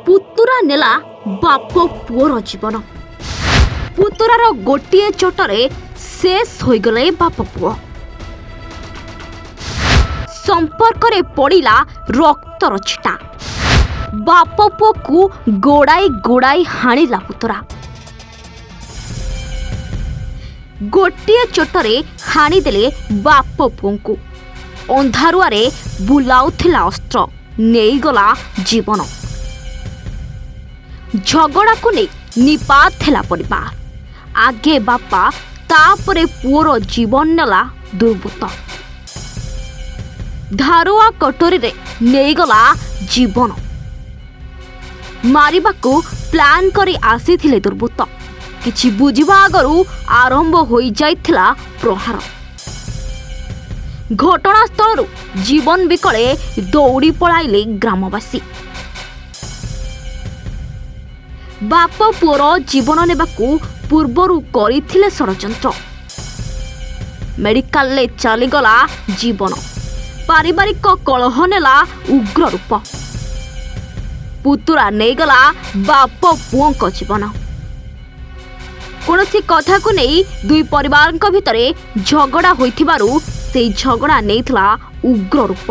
पुतुरा नेला बाप पुअर जीवन। पुतुरार गोटे चोटरे शेष होइगले बाप पुओ। संपर्क रे पड़िला रक्तर छिटा। बाप पुओ को गोड़ाई गोड़ाई हाणिला पुतुरा। गोटे चोटरे हाणी देले बाप पुओ को। अंधारुआरे बुलाउथिला अस्त्र नेईगला जीवन। झगड़ा को नहीं निपात थिला परिवार। आगे बापा तापरे पुओर जीवन नेला दुर्बृत्त। धारुआ कटोरी रे नेईगला जीवन। मारिबाकू प्लान करी आसीथिले दुर्बृत्त। किछि बुझिबा आगरू आरंभ होई जाइथिला प्रहार। घटनास्थल जीवन विकले दौड़ी पळाइले ग्रामवासी। बाप पुओर जीवन नेबाकू पूर्वरु करिथिले षडयंत्र। मेडिकल ले चलीगला जीवन। पारिवारिक कलह नेला उग्र रूप। पुतुरा नेगला बाप पुओं जीवन। कोनोसी कथा को नहीं दुई परिवार भितरे झगड़ा होइथिबारु से झगड़ा नेइथला उग्र रूप।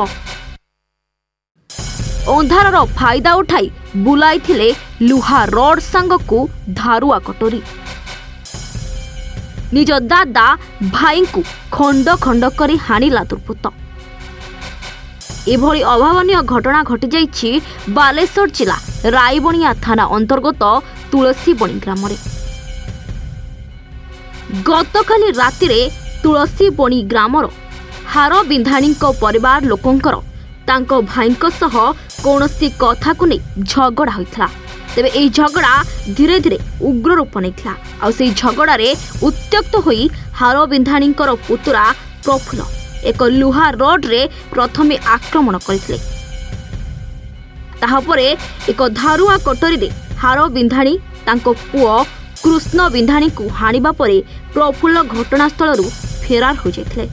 अंधारर फायदा उठाई बुलाइथिले लुहा रड सांगकू धारुआ कटोरी। निज दादा भाई को खंड खंड करी हाणिला दुर्बृत्त। एभली अभावनीय घटना घटी जाइछि बालेश्वर जिला रायबणिया थाना अंतर्गत तुलसीबणी ग्राम रे। गतकाली रातिरे तुलसीबणी ग्रामर हार बिंधाणी परिवार लोकंकर तांको भाईंको सह कौनसी कथा को नहीं झगड़ा होइथला। तेबे एई झगड़ा धीरे धीरे उग्र रूप नेइथला। आ सेई झगड़ा रे उत्त्यक्त होई हार बिंधाणींकर पुतुरा प्रफुल्ल एक लुहा रड रे प्रथमे आक्रमण करथिले। ताहापरे एक धारुआ कटोरी रे हार बिंधाणी तांको पुओ कृष्ण बिंधाणी को हाणिबा परे प्रफुल्ल घटनास्थल फेरार हो जाइथिले।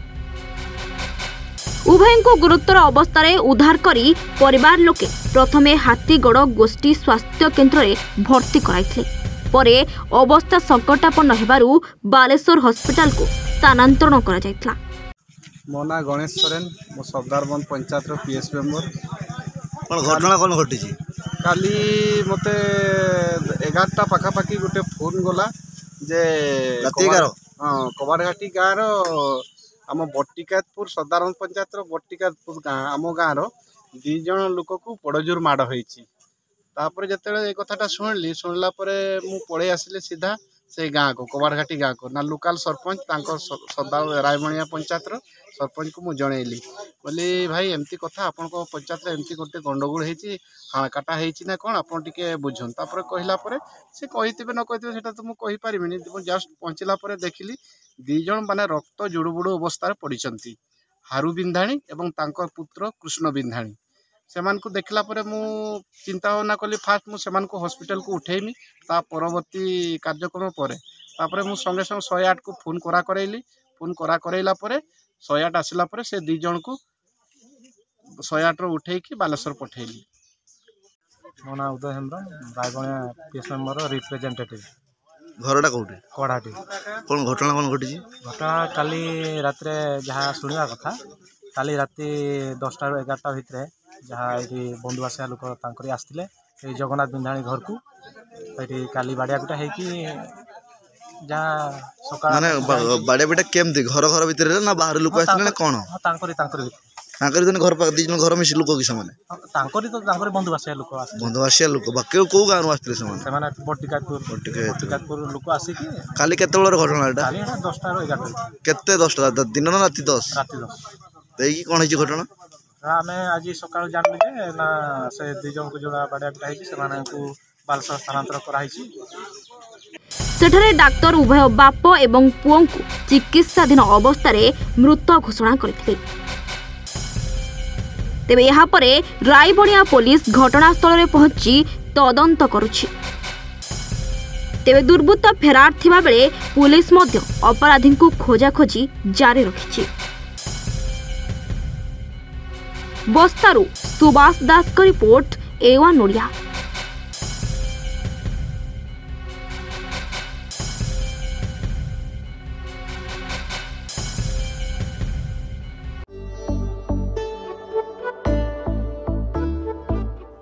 उभय को गुरुतर अवस्था उद्धार करी परिवार लोके प्रथमे हाथीगढ़ गोष्ठी स्वास्थ्य केन्द्र में भर्ती कराइथिले। परे अवस्था संकटापन्न हेबारु बालेश्वर हॉस्पिटल को स्थानांतरण करा जाइथिला। मो ना गणेश सोरेन। मो सफदारबंद पंचायत रो पीएस मेंबर। घटना कौन घटी? काली मते 11टा पाखापाखी गोटे फोन गला जे कबाड़घाटी गाँव रो आम बट्टिकातपुर सदारबंद पंचायत रो बट्टिकातपुर गाँव आम गाँव रो 2 जन लोक को बड़जोर माड़ होइछि। तापर जेतेले ए कथाटा शुणला परे मु पळे आसिले सीधा से गाँव को कबाड़घाटी गाँव को ना लोकल सरपंच तांको सदा रायबणिया पंचायत रो सरपंच को मु जणैली बोली भाई एमती कथा आपन को पंचायत रे एमती गोटे गंडगोल हेछि हाणकाटा हेछि ना कोन आपन टिके बुझन। तापर कहला परे से कहितबे न कहितबे सेटा तो मु कहि परिमिनी। जस्ट पहुंचला परे देखिली 2 जन माने रक्त जुड़ुबुड़ु अवस्था रे पडिचंती। हारू बिंधाणी एवं तांकर पुत्र कृष्ण बिंधाणी। सेमान को देखला परे मु चिंता भावना कली। फास्ट मु सेमान को हॉस्पिटल को उठेइमी। ता परवर्ती कार्यक्रम परे तापर मु संगे संगे 108 को फोन करा करैली। फोन करा करैला परे 108 आसिला परे से 2 जन को 108 रो उठेई की बालेश्वर पठेइली। मो ना Uday Hembram Raibania PS member representative. घरटा कौटे? कड़ाटी। कौन घटना कौन घटी? घटना काली रात जहाँ शुणा कथा काली राति 10टा 11टा भितर जहाँ ये बंधु आसिया लोक आसते जगन्नाथ बिंधाणी घर को ये काली बाड़िया पिटा है जहाँ सका माने बाड़िया पिटा केमती घर घर भितर ना बाहर लोक आसले ना कोन? तांकरी जन घर पाक 2 जन घर मिसी लोक कि समान तांकरी तो तांकरी बंधु आसिया लोक बंधु आसिया लोक बाकी को गाँव आसते समान बट्टिकातपुर लोक आसिक काली केते बेलर घटना एटा? काली 10टा 11टा। केते 10टा दिन ना राति 10? राति 10। देई कोन हिची घटना? आमे आज सकाळ जानले जे ना से 2 जन को जोड़ा बाड़िया पिटा हिची समान को बालेश्वर स्थानांतर करा हिची। सेठरे डाक्टर उभय बाप एवं पुओं को चिकित्साधीन अवस्था रे मृत घोषणा करथिले। तेबे यहाँ परे रायबणिया पुलिस घटनास्थल रे पहुंची तदंत करुछि। तेबे दुर्बृत्त फेरार थिबा बेले पुलिस मध्य अपराधी को खोजाखोजी जारी रखिछि। बस्तारू सुभाष दास का रिपोर्ट A1 ओडिया।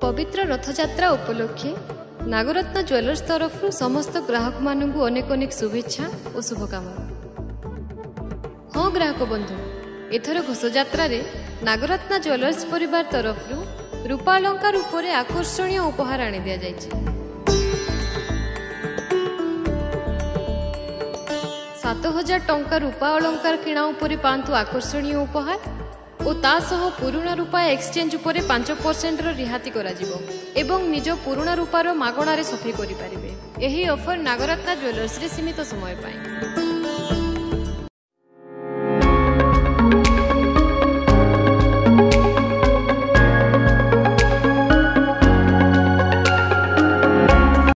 पवित्र रथयात्रा उपलक्षे नागरत्न ज्वेलर्स तरफ समस्त ग्राहक मानू अनेक अनेक शुभेच्छा और शुभकामना। हाँ ग्राहक बंधु, एथर घोषयात्रा नागरत्न ज्वेलर्स परिवार तरफ रूपा अलंकार उपरे आकर्षणीय उपहार आनी दिया जायछि। 7,000 टंका रूपा अलंकार किणा उपरे पांतु आकर्षणीय उपहार और तासह पुराणा रूपा एक्सचेंज उपरे 5% रिहाती करा जिवो एवं निज पुराणा रूपार मागणारे सफेई करि पारिबे। एही ऑफर नागरत्न ज्वेलर्स रे सीमित समय पाए।